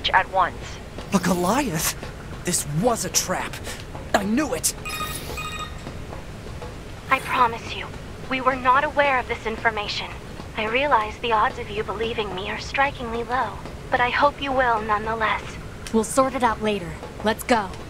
breach at once. A Goliath? This was a trap. I knew it! I promise you, we were not aware of this information. I realize the odds of you believing me are strikingly low, but I hope you will nonetheless. We'll sort it out later. Let's go.